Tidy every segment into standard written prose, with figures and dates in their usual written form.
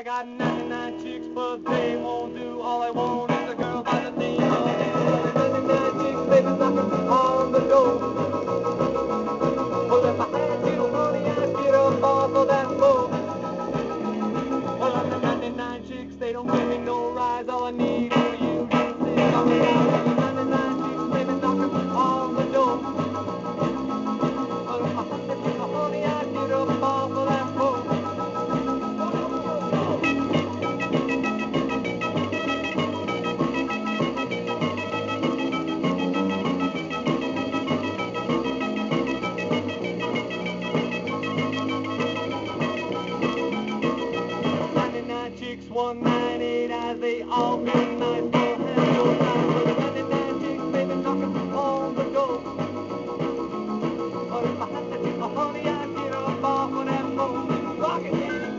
I got 99 chicks, but they won't do. All I want is a girl by the name of 99 chicks, baby, knocking on the door. Well, if I had you, honey, I'd get up off of that floor. Well, I'm the 99 chicks, they don't give me no rise. All I need for you to sit on the floor. 99 chicks, baby, knocking on the door. Well, if I had you, honey, I'd get up off of that floor. Chicks, 198 eyes, they all be nice, all have no time. 99 chicks, baby, knocking on the door. But if I had to take a honey, I'd get up off of that phone. Rock it, Danny.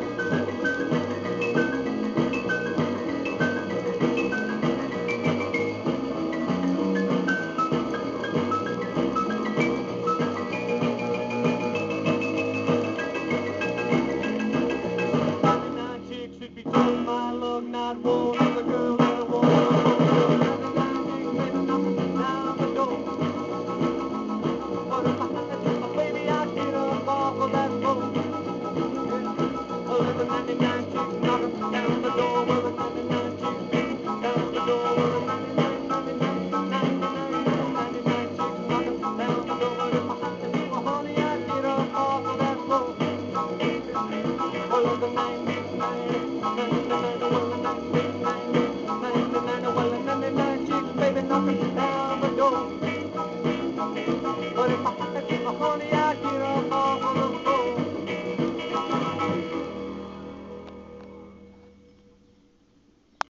My love, not one is a girl that I want. 99 chicks, baby, knocking down the door. But if I had to, baby, I'd get up off of that phone. Well, there's a 99 chicks knocking down the door. Well, there's 99 chicks down the door. Well, there's 99 chicks knocking down the door. But if I had to, honey, I'd get up off of that phone. Well, there's a 99 knocking down the door. But if I had to, honey, I'd